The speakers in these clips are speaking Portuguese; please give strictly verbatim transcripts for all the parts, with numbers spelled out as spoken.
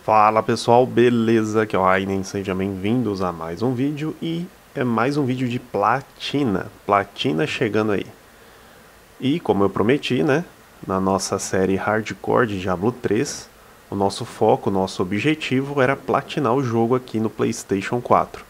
Fala pessoal, beleza? Aqui é o Aiden, sejam bem-vindos a mais um vídeo e é mais um vídeo de platina, platina chegando aí. E como eu prometi, né, na nossa série Hardcore de Diablo três, o nosso foco, o nosso objetivo era platinar o jogo aqui no PlayStation quatro.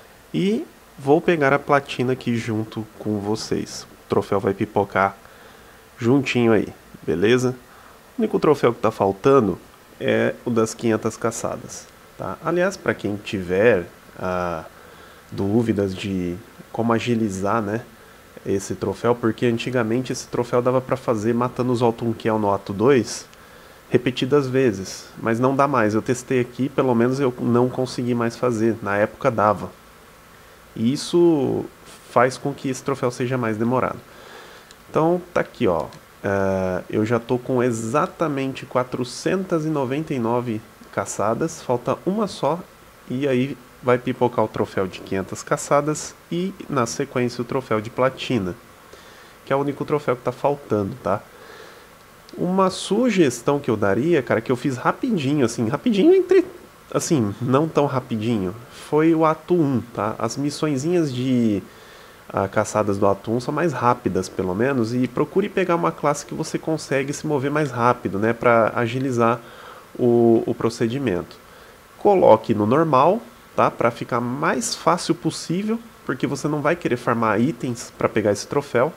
E vou pegar a platina aqui junto com vocês. O troféu vai pipocar juntinho aí, beleza? O único troféu que tá faltando é o das quinhentas caçadas, tá? Aliás, para quem tiver ah, dúvidas de como agilizar, né, esse troféu, porque antigamente esse troféu dava para fazer matando os Altunkiel no ato dois repetidas vezes, mas não dá mais. Eu testei aqui, pelo menos eu não consegui mais fazer. Na época dava. E isso faz com que esse troféu seja mais demorado. Então tá aqui, ó. Uh, eu já tô com exatamente quatrocentas e noventa e nove caçadas, falta uma só e aí vai pipocar o troféu de quinhentas caçadas e na sequência o troféu de platina, que é o único troféu que tá faltando, tá? Uma sugestão que eu daria, cara, que eu fiz rapidinho, assim, rapidinho entre, assim, não tão rapidinho, foi o ato um, tá? As missõezinhas de a caçadas do atum são mais rápidas, pelo menos, e procure pegar uma classe que você consegue se mover mais rápido, né, para agilizar o, o procedimento. Coloque no normal, tá, para ficar mais fácil possível, porque você não vai querer farmar itens para pegar esse troféu.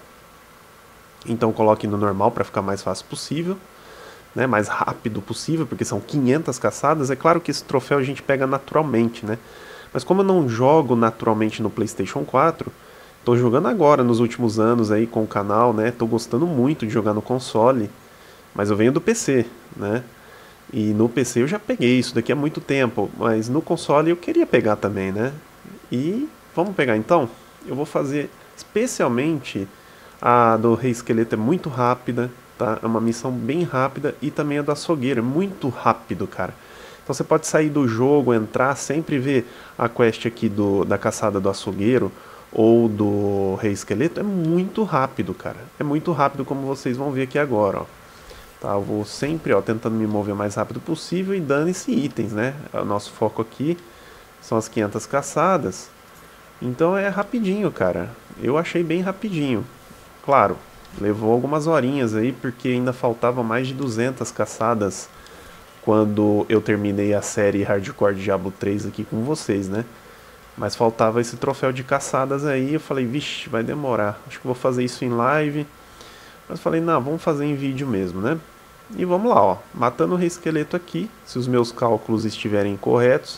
Então coloque no normal para ficar mais fácil possível, né, mais rápido possível, porque são quinhentas caçadas. É claro que esse troféu a gente pega naturalmente, né? Mas como eu não jogo naturalmente no PlayStation quatro, tô jogando agora nos últimos anos aí com o canal, né? Tô gostando muito de jogar no console, mas eu venho do P C, né? E no P C eu já peguei isso daqui há muito tempo, mas no console eu queria pegar também, né? E vamos pegar então? Eu vou fazer especialmente a do Rei Esqueleto, é muito rápida, tá? É uma missão bem rápida, e também a do açougueiro, é muito rápido, cara. Então você pode sair do jogo, entrar, sempre ver a quest aqui do, da caçada do açougueiro ou do Rei Esqueleto, é muito rápido, cara. É muito rápido, como vocês vão ver aqui agora, ó. Tá, eu vou sempre, ó, tentando me mover o mais rápido possível e dane-se itens, né? O nosso foco aqui são as quinhentas caçadas. Então é rapidinho, cara. Eu achei bem rapidinho. Claro, levou algumas horinhas aí, porque ainda faltava mais de duzentas caçadas quando eu terminei a série Hardcore Diablo três aqui com vocês, né? Mas faltava esse troféu de caçadas aí, eu falei, vixe, vai demorar. Acho que vou fazer isso em live. Mas falei, não, vamos fazer em vídeo mesmo, né? E vamos lá, ó. Matando o Rei Esqueleto aqui, se os meus cálculos estiverem corretos,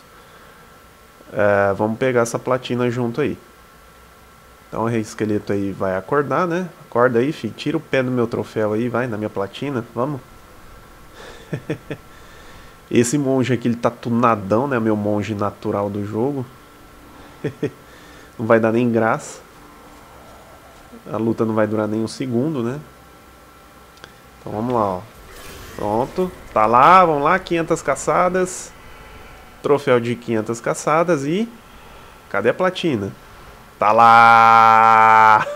é, vamos pegar essa platina junto aí. Então o Rei Esqueleto aí vai acordar, né? Acorda aí, filho. Tira o pé do meu troféu aí, vai, na minha platina. Vamos. Esse monge aqui, ele tá tunadão, né? Meu monge natural do jogo. Não vai dar nem graça. A luta não vai durar nem um segundo, né? Então vamos lá, ó. Pronto. Tá lá, vamos lá, quinhentas caçadas. Troféu de quinhentas caçadas e... cadê a platina? Tá lá!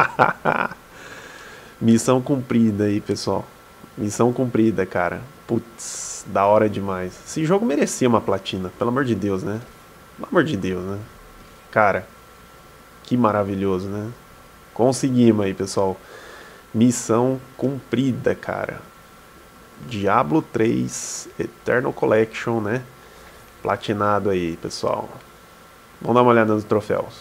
Missão cumprida aí, pessoal. Missão cumprida, cara. Putz, da hora demais. Esse jogo merecia uma platina, pelo amor de Deus, né? Pelo amor de Deus, né? Cara, que maravilhoso, né? Conseguimos aí, pessoal. Missão cumprida, cara. Diablo três Eternal Collection, né? Platinado aí, pessoal. Vamos dar uma olhada nos troféus.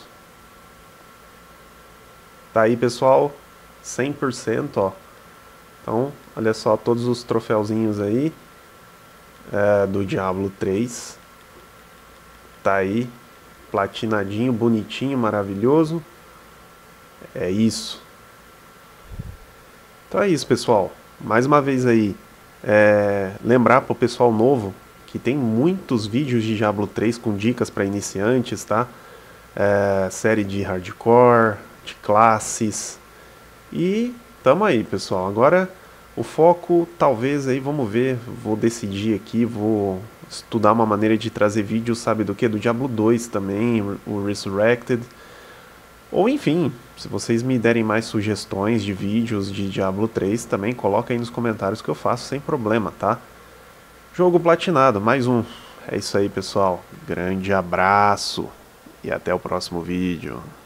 Tá aí, pessoal. cem por cento, ó. Então, olha só todos os troféuzinhos aí é, do Diablo três. Tá aí. Platinadinho, bonitinho, maravilhoso. É isso. Então é isso, pessoal. Mais uma vez aí, é, lembrar para o pessoal novo que tem muitos vídeos de Diablo três com dicas para iniciantes, tá? É, série de hardcore, de classes. E tamo aí, pessoal. Agora o foco, talvez aí, vamos ver, vou decidir aqui, vou estudar uma maneira de trazer vídeos, sabe do que? Do Diablo dois também, o Resurrected. Ou enfim, se vocês me derem mais sugestões de vídeos de Diablo três, também coloca aí nos comentários que eu faço sem problema, tá? jogo platinado, mais um. É isso aí, pessoal. Grande abraço e até o próximo vídeo.